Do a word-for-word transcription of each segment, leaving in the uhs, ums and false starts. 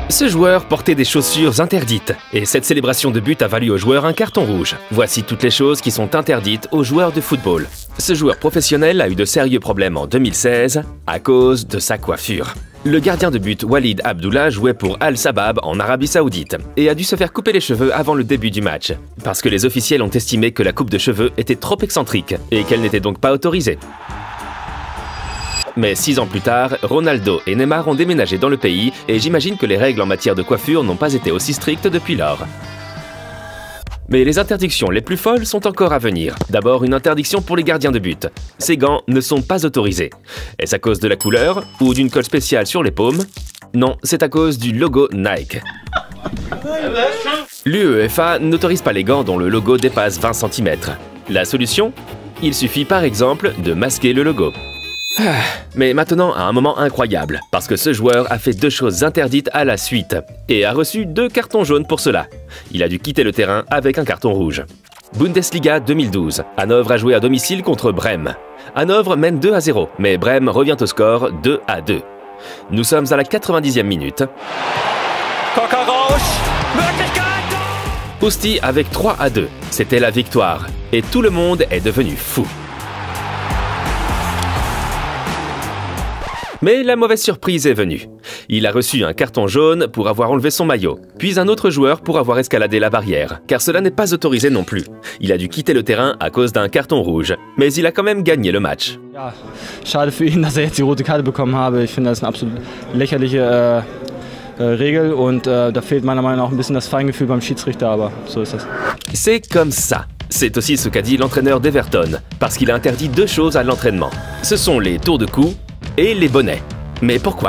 Ce joueur portait des chaussures interdites, et cette célébration de but a valu au joueur un carton rouge. Voici toutes les choses qui sont interdites aux joueurs de football. Ce joueur professionnel a eu de sérieux problèmes en deux mille seize à cause de sa coiffure. Le gardien de but Walid Abdullah jouait pour Al-Sabab en Arabie Saoudite et a dû se faire couper les cheveux avant le début du match, parce que les officiels ont estimé que la coupe de cheveux était trop excentrique et qu'elle n'était donc pas autorisée. Mais six ans plus tard, Ronaldo et Neymar ont déménagé dans le pays et j'imagine que les règles en matière de coiffure n'ont pas été aussi strictes depuis lors. Mais les interdictions les plus folles sont encore à venir. D'abord, une interdiction pour les gardiens de but. Ces gants ne sont pas autorisés. Est-ce à cause de la couleur ou d'une colle spéciale sur les paumes? Non, c'est à cause du logo Nike. L'UEFA n'autorise pas les gants dont le logo dépasse vingt centimètres. La solution? Il suffit par exemple de masquer le logo. Ah, mais maintenant à un moment incroyable, parce que ce joueur a fait deux choses interdites à la suite et a reçu deux cartons jaunes pour cela. Il a dû quitter le terrain avec un carton rouge. Bundesliga deux mille douze. Hanovre a joué à domicile contre Brême. Hanovre mène deux à zéro, mais Brême revient au score deux à deux. Nous sommes à la quatre-vingt-dixième minute. Ousti avec trois à deux. C'était la victoire. Et tout le monde est devenu fou. Mais la mauvaise surprise est venue. Il a reçu un carton jaune pour avoir enlevé son maillot, puis un autre joueur pour avoir escaladé la barrière, car cela n'est pas autorisé non plus. Il a dû quitter le terrain à cause d'un carton rouge, mais il a quand même gagné le match. Ja, schade für ihn, dass er jetzt die rote Karte bekommen habe. Ich finde, das ist eine absolut lächerliche äh, äh, Regel und äh, da fehlt meiner Meinung nach ein bisschen das Feingefühl beim Schiedsrichter, aber so ist das. C'est comme ça. C'est aussi ce qu'a dit l'entraîneur d'Everton, parce qu'il a interdit deux choses à l'entraînement. Ce sont les tours de cou et les bonnets. Mais pourquoi?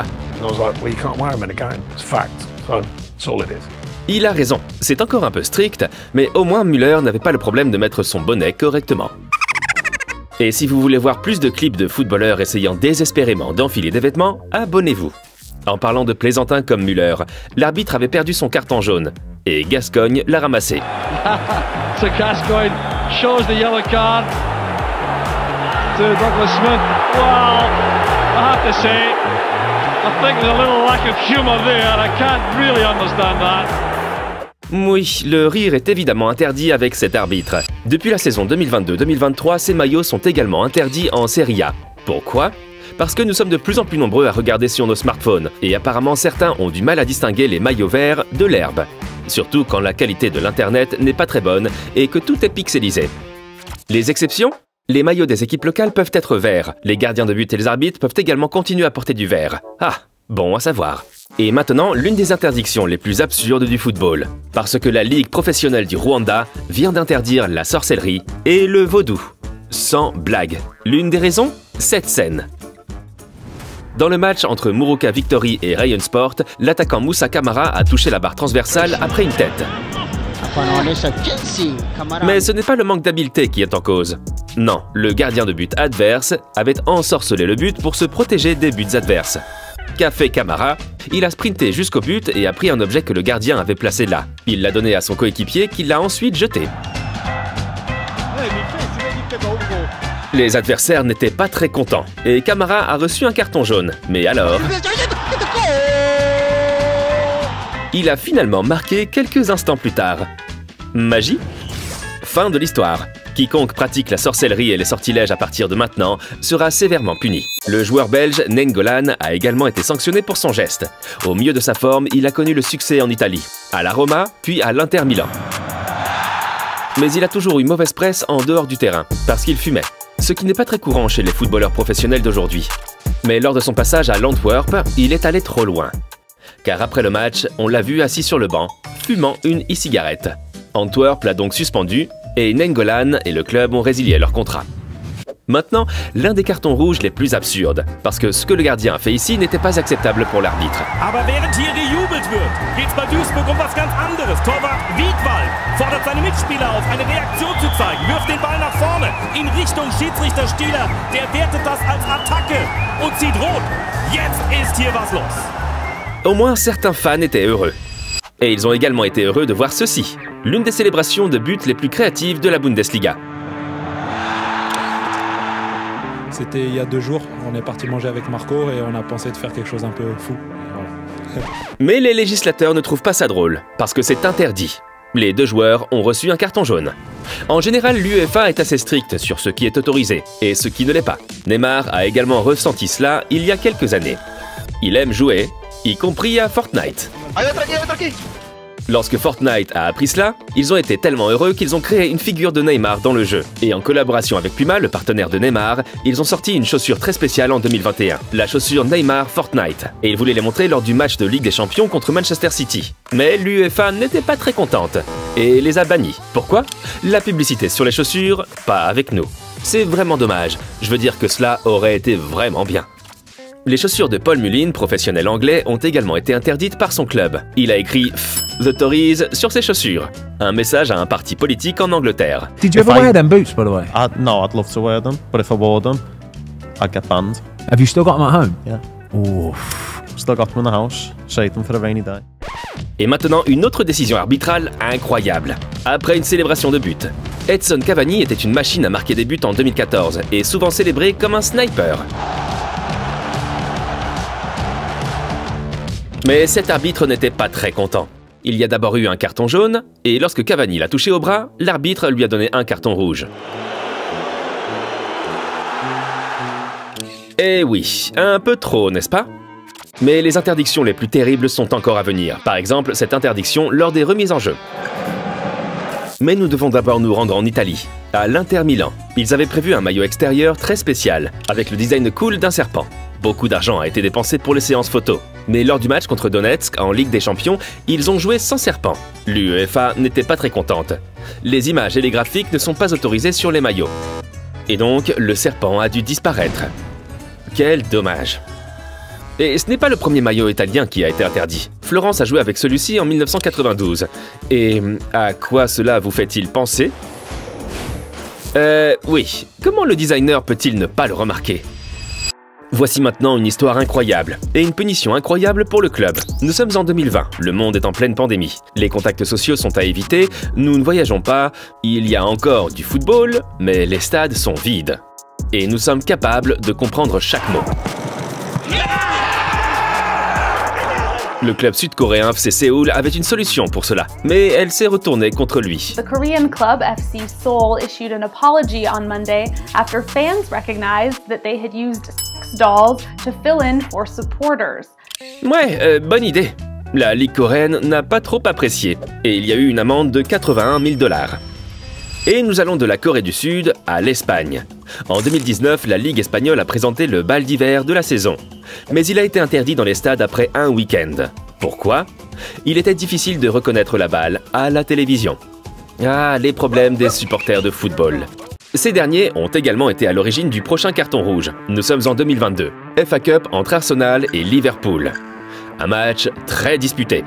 Il a raison, c'est encore un peu strict, mais au moins Müller n'avait pas le problème de mettre son bonnet correctement. Et si vous voulez voir plus de clips de footballeurs essayant désespérément d'enfiler des vêtements, abonnez-vous. En parlant de plaisantins comme Müller, l'arbitre avait perdu son carton jaune, et Gascogne l'a ramassé. So Gascoigne shows the yellow card to Douglas Smith. Wow, I have to say, I think there's a little lack of humour there, and I can't really understand that. Oui, le rire est évidemment interdit avec cet arbitre. Depuis la saison deux mille vingt-deux deux mille vingt-trois, ces maillots sont également interdits en Serie A. Pourquoi? Parce que nous sommes de plus en plus nombreux à regarder sur nos smartphones, et apparemment certains ont du mal à distinguer les maillots verts de l'herbe. Surtout quand la qualité de l'internet n'est pas très bonne et que tout est pixelisé. Les exceptions? Les maillots des équipes locales peuvent être verts. Les gardiens de but et les arbitres peuvent également continuer à porter du vert. Ah, bon à savoir. Et maintenant, l'une des interdictions les plus absurdes du football. Parce que la Ligue professionnelle du Rwanda vient d'interdire la sorcellerie et le vaudou. Sans blague. L'une des raisons? Cette scène. Dans le match entre Muruka Victory et Rayon Sport, l'attaquant Moussa Camara a touché la barre transversale après une tête. Mais ce n'est pas le manque d'habileté qui est en cause. Non, le gardien de but adverse avait ensorcelé le but pour se protéger des buts adverses. Qu'a fait Camara? Il a sprinté jusqu'au but et a pris un objet que le gardien avait placé là. Il l'a donné à son coéquipier qui l'a ensuite jeté. Les adversaires n'étaient pas très contents et Camara a reçu un carton jaune. Mais alors... il a finalement marqué quelques instants plus tard. Magie? Fin de l'histoire. Quiconque pratique la sorcellerie et les sortilèges à partir de maintenant sera sévèrement puni. Le joueur belge Nainggolan a également été sanctionné pour son geste. Au mieux de sa forme, il a connu le succès en Italie, à la Roma, puis à l'Inter Milan. Mais il a toujours eu mauvaise presse en dehors du terrain, parce qu'il fumait. Ce qui n'est pas très courant chez les footballeurs professionnels d'aujourd'hui. Mais lors de son passage à l'Antwerp, il est allé trop loin. Car après le match, on l'a vu assis sur le banc, fumant une e-cigarette. Antwerp l'a donc suspendu, et Nainggolan et le club ont résilié leur contrat. Maintenant, l'un des cartons rouges les plus absurdes, parce que ce que le gardien a fait ici n'était pas acceptable pour l'arbitre. Aber während hier gejubelt wird, geht's bei Duisburg um was ganz anderes. Torwart Wiedwald fordert seine Mitspieler auf, eine Reaktion zu zeigen, wirft den Ball nach vorne, in Richtung Schiedsrichter Stieler. Der wertet das als Attacke und zieht rot. Jetzt ist hier was los. Au moins, certains fans étaient heureux. Et ils ont également été heureux de voir ceci, l'une des célébrations de buts les plus créatives de la Bundesliga. C'était il y a deux jours, on est parti manger avec Marco et on a pensé de faire quelque chose un peu fou. Voilà. Mais les législateurs ne trouvent pas ça drôle, parce que c'est interdit. Les deux joueurs ont reçu un carton jaune. En général, l'U E F A est assez stricte sur ce qui est autorisé et ce qui ne l'est pas. Neymar a également ressenti cela il y a quelques années. Il aime jouer, y compris à Fortnite. Lorsque Fortnite a appris cela, ils ont été tellement heureux qu'ils ont créé une figure de Neymar dans le jeu. Et en collaboration avec Puma, le partenaire de Neymar, ils ont sorti une chaussure très spéciale en deux mille vingt et un, la chaussure Neymar Fortnite. Et ils voulaient les montrer lors du match de Ligue des Champions contre Manchester City. Mais l'U E F A n'était pas très contente et les a bannis. Pourquoi? La publicité sur les chaussures, pas avec nous. C'est vraiment dommage, je veux dire que cela aurait été vraiment bien. Les chaussures de Paul Mullin, professionnel anglais, ont également été interdites par son club. Il a écrit F the Tories sur ses chaussures. Un message à un parti politique en Angleterre. Did you ever wear them boots, by the way? I'd, no, I'd love to wear them, but if I wore them, I'd get banned. Have you still got them at home? Yeah. Oh. Still got them in the house. Save them for a rainy day. Et maintenant, une autre décision arbitrale incroyable. Après une célébration de but, Edson Cavani était une machine à marquer des buts en deux mille quatorze et souvent célébré comme un sniper. Mais cet arbitre n'était pas très content. Il y a d'abord eu un carton jaune, et lorsque Cavani l'a touché au bras, l'arbitre lui a donné un carton rouge. Eh oui, un peu trop, n'est-ce pas? Mais les interdictions les plus terribles sont encore à venir. Par exemple, cette interdiction lors des remises en jeu. Mais nous devons d'abord nous rendre en Italie, à l'Inter Milan. Ils avaient prévu un maillot extérieur très spécial, avec le design cool d'un serpent. Beaucoup d'argent a été dépensé pour les séances photos. Mais lors du match contre Donetsk en Ligue des Champions, ils ont joué sans serpent. L'U E F A n'était pas très contente. Les images et les graphiques ne sont pas autorisés sur les maillots. Et donc, le serpent a dû disparaître. Quel dommage. Et ce n'est pas le premier maillot italien qui a été interdit. Florence a joué avec celui-ci en mille neuf cent quatre-vingt-douze. Et à quoi cela vous fait-il penser? Euh, oui. Comment le designer peut-il ne pas le remarquer? Voici maintenant une histoire incroyable et une punition incroyable pour le club. Nous sommes en deux mille vingt, le monde est en pleine pandémie. Les contacts sociaux sont à éviter, nous ne voyageons pas, il y a encore du football, mais les stades sont vides. Et nous sommes capables de comprendre chaque mot. Le club sud-coréen F C Séoul avait une solution pour cela, mais elle s'est retournée contre lui. The Korean club F C Seoul issued an apology on Monday after fans recognized that they had used sex dolls to fill in for supporters. Ouais, euh, bonne idée. La Ligue coréenne n'a pas trop apprécié, et il y a eu une amende de quatre-vingt-un mille dollars. Et nous allons de la Corée du Sud à l'Espagne. En deux mille dix-neuf, la Ligue espagnole a présenté le bal d'hiver de la saison. Mais il a été interdit dans les stades après un week-end. Pourquoi? Il était difficile de reconnaître la balle à la télévision. Ah, les problèmes des supporters de football. Ces derniers ont également été à l'origine du prochain carton rouge. Nous sommes en deux mille vingt-deux. F A Cup entre Arsenal et Liverpool. Un match très disputé.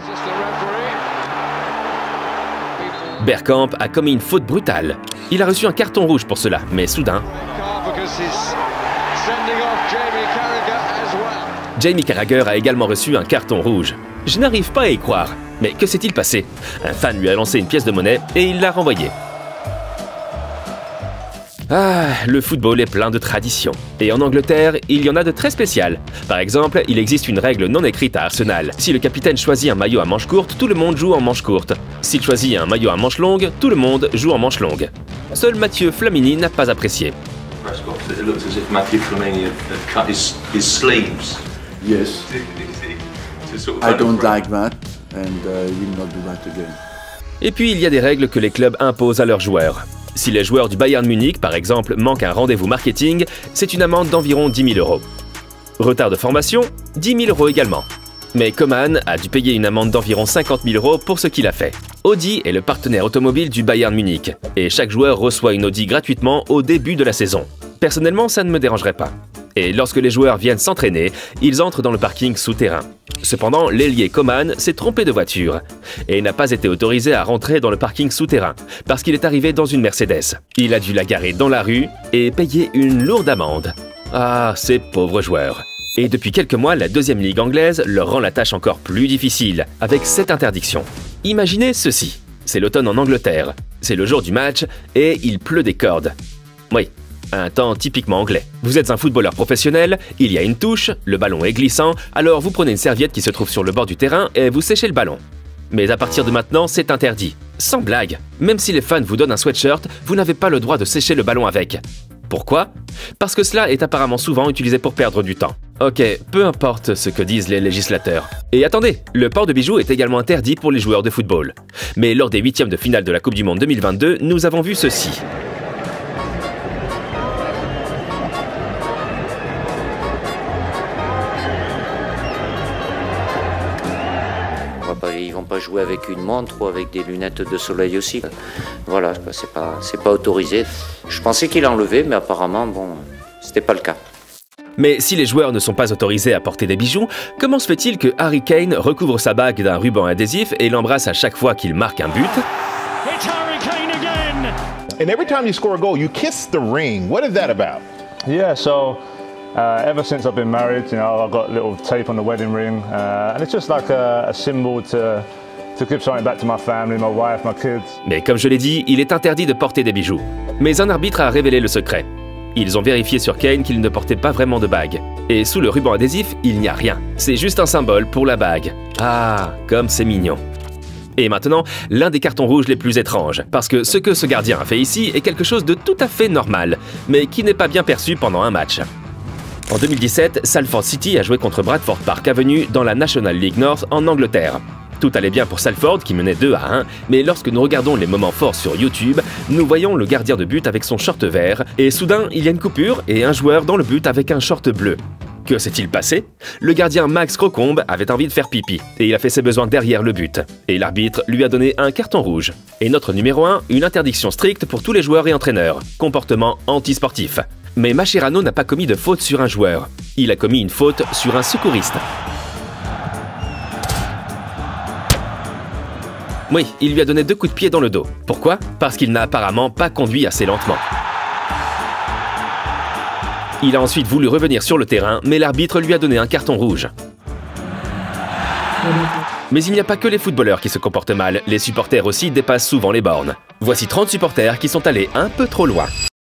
Bergkamp a commis une faute brutale. Il a reçu un carton rouge pour cela, mais soudain... Jamie Carragher a également reçu un carton rouge. Je n'arrive pas à y croire. Mais que s'est-il passé? Un fan lui a lancé une pièce de monnaie et il l'a renvoyée. Ah, le football est plein de traditions. Et en Angleterre, il y en a de très spéciales. Par exemple, il existe une règle non écrite à Arsenal. Si le capitaine choisit un maillot à manches courtes, tout le monde joue en manches courtes. S'il choisit un maillot à manches longues, tout le monde joue en manches longues. Seul Mathieu Flamini n'a pas apprécié. Yes. I don't like that and I will not do that again. Et puis il y a des règles que les clubs imposent à leurs joueurs. Si les joueurs du Bayern Munich, par exemple, manquent un rendez-vous marketing, c'est une amende d'environ dix mille euros. Retard de formation, dix mille euros également. Mais Coman a dû payer une amende d'environ cinquante mille euros pour ce qu'il a fait. Audi est le partenaire automobile du Bayern Munich, et chaque joueur reçoit une Audi gratuitement au début de la saison. Personnellement, ça ne me dérangerait pas. Et lorsque les joueurs viennent s'entraîner, ils entrent dans le parking souterrain. Cependant, l'ailier Coman s'est trompé de voiture et n'a pas été autorisé à rentrer dans le parking souterrain parce qu'il est arrivé dans une Mercedes. Il a dû la garer dans la rue et payer une lourde amende. Ah, ces pauvres joueurs. Et depuis quelques mois, la deuxième ligue anglaise leur rend la tâche encore plus difficile avec cette interdiction. Imaginez ceci. C'est l'automne en Angleterre. C'est le jour du match et il pleut des cordes. Oui, un temps typiquement anglais. Vous êtes un footballeur professionnel, il y a une touche, le ballon est glissant, alors vous prenez une serviette qui se trouve sur le bord du terrain et vous séchez le ballon. Mais à partir de maintenant, c'est interdit. Sans blague. Même si les fans vous donnent un sweatshirt, vous n'avez pas le droit de sécher le ballon avec. Pourquoi? Parce que cela est apparemment souvent utilisé pour perdre du temps. Ok, peu importe ce que disent les législateurs. Et attendez, le port de bijoux est également interdit pour les joueurs de football. Mais lors des huitièmes de finale de la Coupe du Monde deux mille vingt-deux, nous avons vu ceci. Ils vont pas jouer avec une montre ou avec des lunettes de soleil aussi. Voilà, c'est pas, c'est pas autorisé. Je pensais qu'il enlevait, mais apparemment, bon, c'était pas le cas. Mais si les joueurs ne sont pas autorisés à porter des bijoux, comment se fait-il que Harry Kane recouvre sa bague d'un ruban adhésif et l'embrasse à chaque fois qu'il marque un but? It's Harry Kane again. And every time you score a goal, you kiss the ring. What is that about? Yeah, so uh, ever since I've been married, you know, I've got a little tape on the wedding ring, uh, and it's just like a, a symbol to to give something back to my family, my wife, my kids. Mais comme je l'ai dit, il est interdit de porter des bijoux. Mais un arbitre a révélé le secret. Ils ont vérifié sur Kane qu'il ne portait pas vraiment de bague. Et sous le ruban adhésif, il n'y a rien. C'est juste un symbole pour la bague. Ah, comme c'est mignon. Et maintenant, l'un des cartons rouges les plus étranges, parce que ce que ce gardien a fait ici est quelque chose de tout à fait normal, mais qui n'est pas bien perçu pendant un match. En deux mille dix-sept, Salford City a joué contre Bradford Park Avenue dans la National League North en Angleterre. Tout allait bien pour Salford qui menait deux à un, mais lorsque nous regardons les moments forts sur YouTube, nous voyons le gardien de but avec son short vert, et soudain il y a une coupure et un joueur dans le but avec un short bleu. Que s'est-il passé? Le gardien Max Crocombe avait envie de faire pipi, et il a fait ses besoins derrière le but. Et l'arbitre lui a donné un carton rouge. Et notre numéro un, une interdiction stricte pour tous les joueurs et entraîneurs. Comportement antisportif. Mais Mascherano n'a pas commis de faute sur un joueur. Il a commis une faute sur un secouriste. Oui, il lui a donné deux coups de pied dans le dos. Pourquoi? Parce qu'il n'a apparemment pas conduit assez lentement. Il a ensuite voulu revenir sur le terrain, mais l'arbitre lui a donné un carton rouge. Mais il n'y a pas que les footballeurs qui se comportent mal, les supporters aussi dépassent souvent les bornes. Voici trente supporters qui sont allés un peu trop loin.